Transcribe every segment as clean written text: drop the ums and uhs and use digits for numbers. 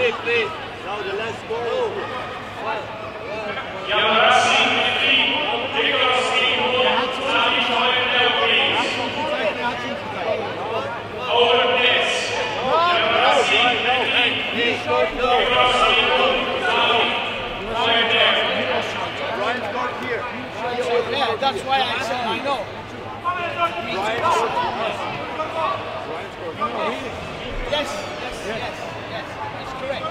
please. Now the last score. Yeah, that's why I said I know. Yes, that's correct.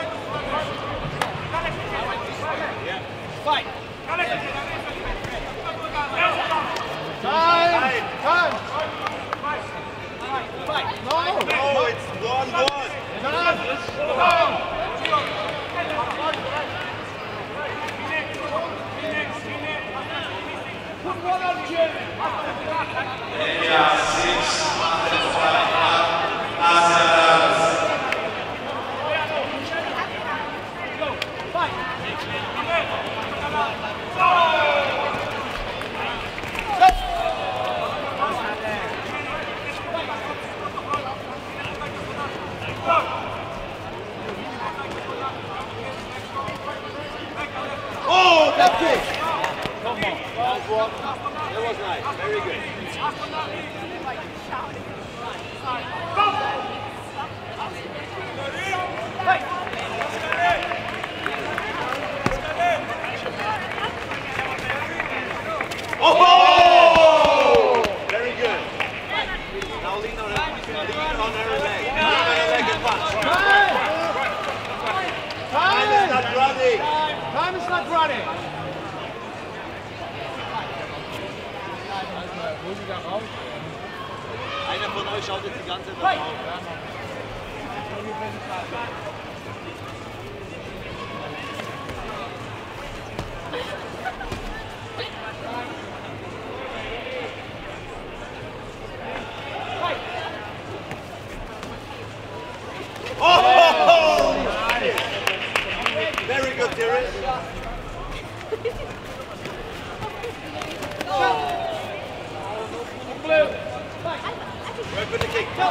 Fight. Time. Fight. No, it's 1-1. Oh, that's it! Come on. That was nice. Very good. Oh! Very good. Now lean on her leg. Lean on her leg and punch. Time is not running. Time is not running. Einer von euch schaut jetzt die ganze Zeit drauf. Oh! Very good, Terry. Work with the kick. Oh.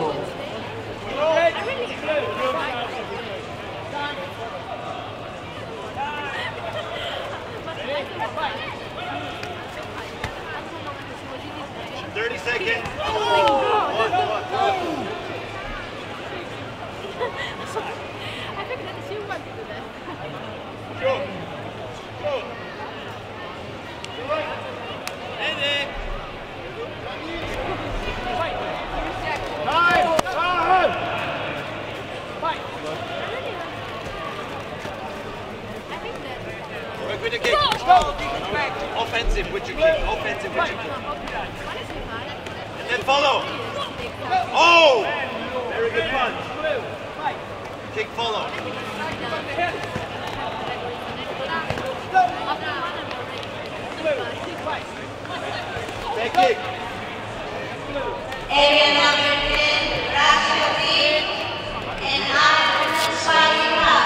Thirty seconds. I figured that you want to do that. Go. Work with the kick. Offensive with your kick. Offensive with your kick. And then follow. Oh! Very good punch. Kick follow. Back kick. Area number 10, Rashid, and I'm fighting up.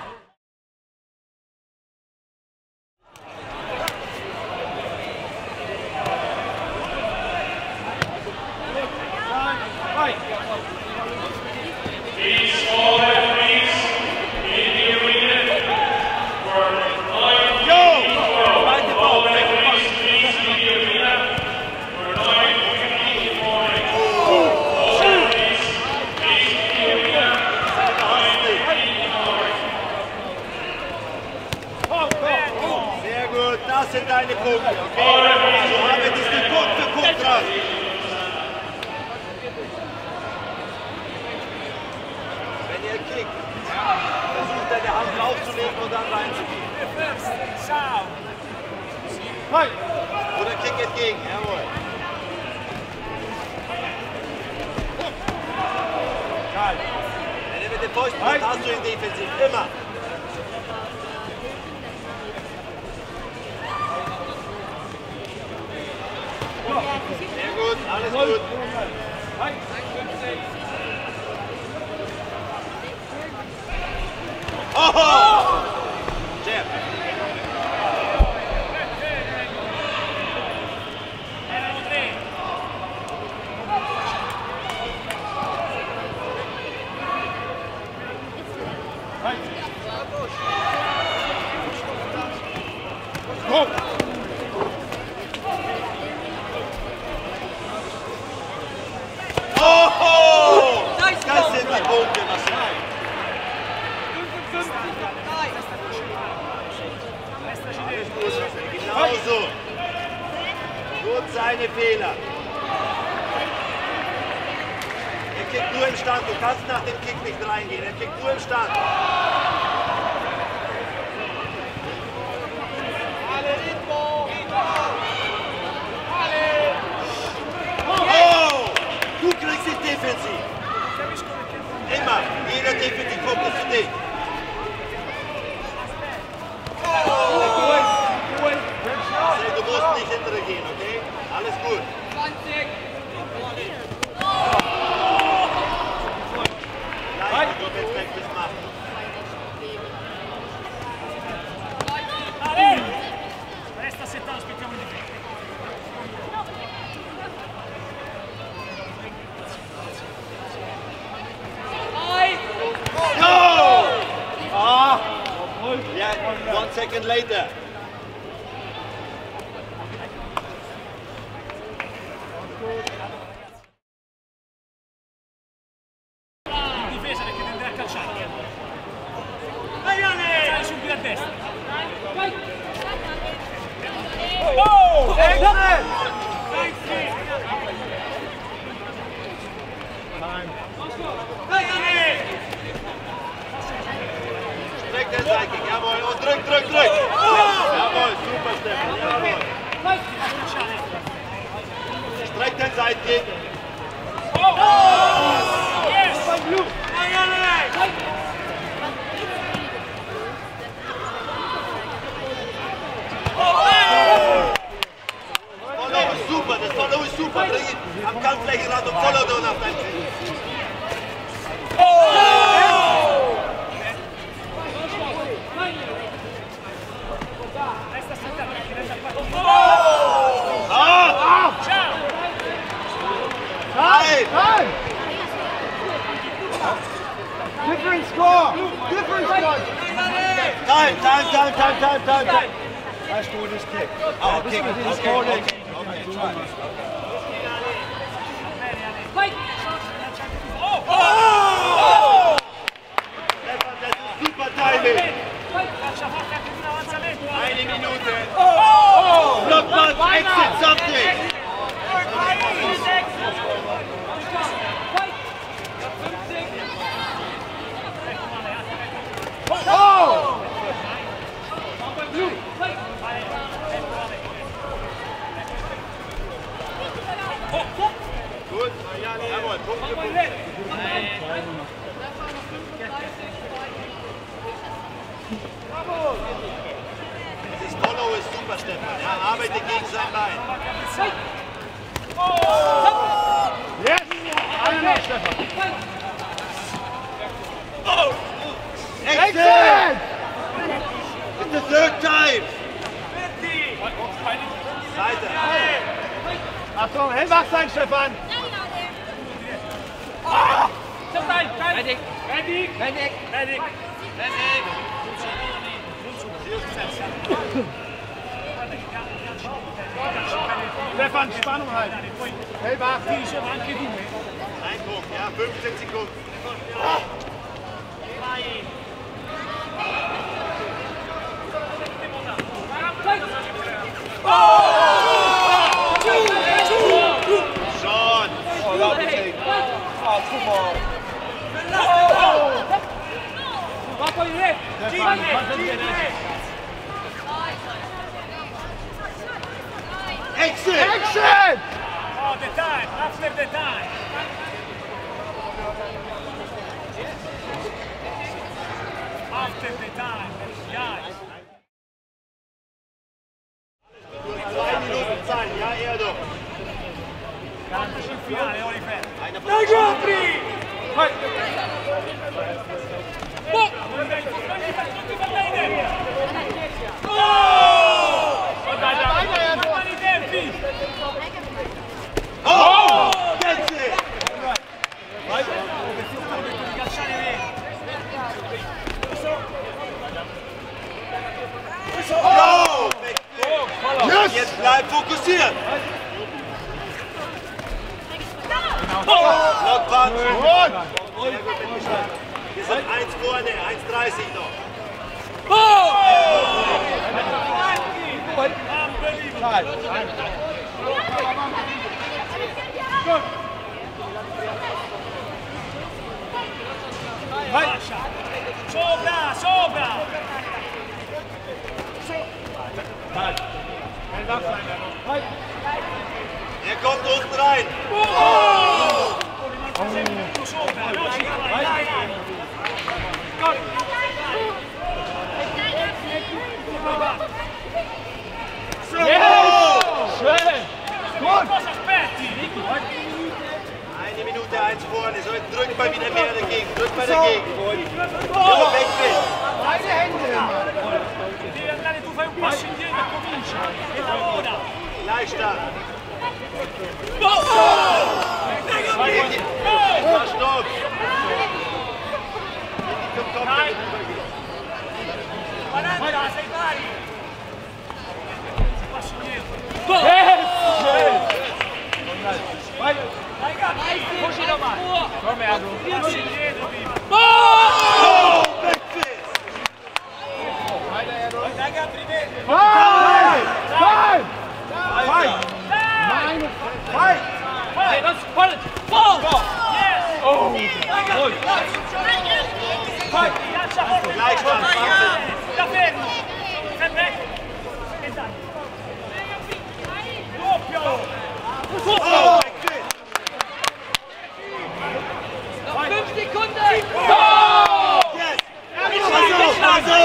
Das sind deine Punkte, okay? So arbeitest du Punkt für Punkt dran. Wenn ihr kickt, versucht deine Hand draufzulegen und dann reinzugehen. Oder Kick entgegen, jawohl. Wenn ihr mit dem Fäusten macht, hast du ihn defensiv, immer. Sehr gut, alles gut. Oh! Jab. 50 Punkte, Marcel. 55. Genauso. Nur seine Fehler. Er kickt nur im Stand. Du kannst nach dem Kick nicht reingehen. Er kickt nur im Stand. Oh! Du kriegst dich defensiv. Immer. Jeder Defensivpunkt ist für dich. Du musst nicht hinterher gehen, okay? Alles gut. 20. Leicht, du willst Backflip machen. Resta settato, aspettiamo il difetto. No! Ah! Yeah, 1 second later. In difesa perché tenderà a calciare. Vai subito a destra. Oh! Excellent! Streck den Sidekick, jawohl. Und drück. Jawohl, super Stefan, jawohl. Streck den Sidekick. Yes! Follow ist super, das Follow ist super. Bring ihn am Kampfflächenrand und Follow durch nach deinem Ziel. Resta settato perché resta a parte. Ciao! Nein! Time! Different score! Different score! Time! Let's do this kick. Oh, kick. Okay. Try. Stefan, das ist super Timing. Faccia forte anche un avanzamento. 1 Minute. Block punch, exit, something. Oh! Gut, jawohl, Punkt für Punkt. Dieses Follow ist super, Stefan. Ja, arbeite gegen sein Bein. Yes! Eine noch, Stefan. Excellent! It's the third time. Seite. Achtung, hellwach sein, Stefan. Ready. Stefan, Spannung halten. Hellwach. Sono anche due. Ein Punkt, ja, 15 Sekunden. Schon. Va poi left. Stefan, konzentriert dich. Exit! Action! Oh, the time. After the time. After the time. Guys. 2 Minuten Zeit, ja, er doch. Cantaci in finale, Oliver. Einer von uns. Oh! That's it! Oh! Yes! Jetzt bleib fokussiert! Block punch! Sehr gut mit eins vorne, 1,30 noch. Sopra, sopra! Er kommt unten rein. Sopra, no, ci vai, dai, dai! Schön! Gut! Cosa aspetti? Eine Minute, eins vorne. So, drückt mal wieder mehr dagegen. Drückt mal dagegen. Ja, wegdrehen. Beide Hände! Devi andare, tu fai un passo indietro e comincia e lavora. Gleichstand. Oh! Stopp. Zum Kopf. 40, sei pari. Passo indietro. Vai! Dai, Gabri, fuci da mano. Come Adu? Passo indietro prima. Oh, Backfist. Dai, Gabri, vedi. Vai! Vai! Vai! Dai! Vai! Vai, non spalla. Yes! Oh! Vai, lancia forte. Gleichstand, 20. Da fermo. Sempre. E dai. Doppio. Oh, Backfist. 5 Sekunden. Yes. Also.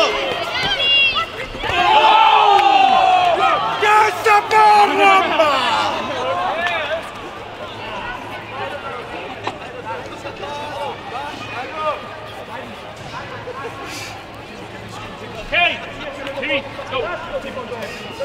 Yes, the ball number. Okay. Timmy, go.